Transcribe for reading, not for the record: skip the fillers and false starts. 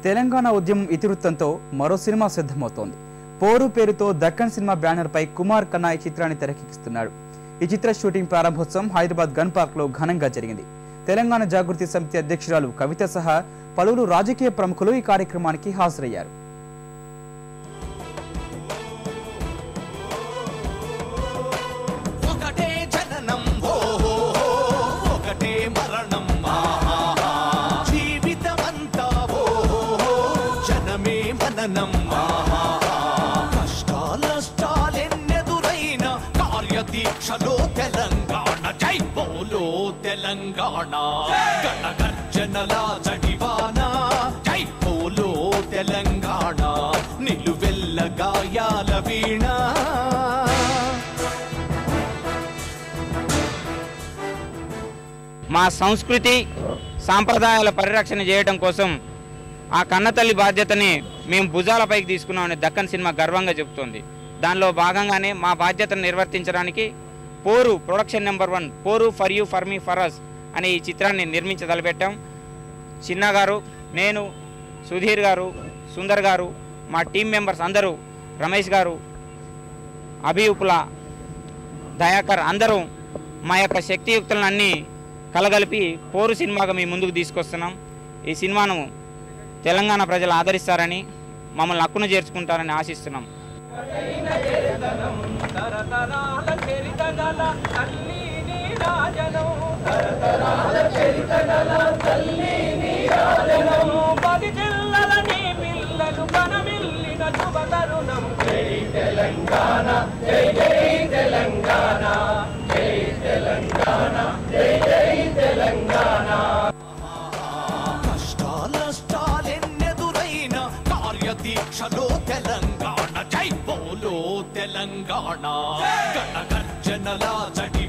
తెలంగాణ ఉద్యమం ఇతివృత్తంతో మరో సినిమా సిద్ధమవుతోంది. పోరు పేరుతో దక్కన్ సినిమా బ్యానర్ పై కుమార్ ఖన్నా ఈ చిత్రాన్ని తెరకెక్కిస్తున్నాడు. ఈ చిత్ర షూటింగ్ ప్రారంభోత్సవం హైదరాబాద్ గన్ పార్క్ లో ఘనంగా జరిగింది. తెలంగాణ జాగృతి సమితి అధ్యక్షురాలు కవిత సహా పలువురు రాజకీయ ప్రముఖులు ఈ కార్యక్రమానికి హాజరయ్యారు. దీక్షలో తెలంగాణ జై బోలో తెలంగాణ గణగర్జనల జడివాన జై బోలో తెలంగాణ నిలువెల్ల గాయాల వీణ. మా సంస్కృతి సాంప్రదాయాల పరిరక్షణ చేయడం కోసం ఆ కన్నతల్లి బాధ్యతని మేము భుజాలపైకి తీసుకున్నామని దక్కన్ సినిమా గర్వంగా చెబుతోంది. దానిలో భాగంగానే మా బాధ్యతను నిర్వర్తించడానికి పోరు production number 1 Poru for you for me for us అనే ఈ చిత్రాన్ని నిర్మించదలపెట్టాం. చిన్న గారు, నేను, సుధీర్ గారు, సుందర్ గారు, మా టీం మెంబర్స్ అందరూ, రమేష్ గారు, అభియుపుల, దయాకర్ అందరూ మా యొక్క శక్తియుక్తులన్నీ కలగలిపి పోరు సినిమాగా మీ ముందుకు తీసుకొస్తున్నాం. ఈ సినిమాను తెలంగాణ ప్రజలు ఆదరిస్తారని, మమ్మల్ని హక్కును చేర్చుకుంటారని ఆశిస్తున్నాం. కష్టాలెన్నెదురైన కార్యదీక్షలో తెలంగాణ జై బోలో తెలంగాణ గణగర్జనల జడి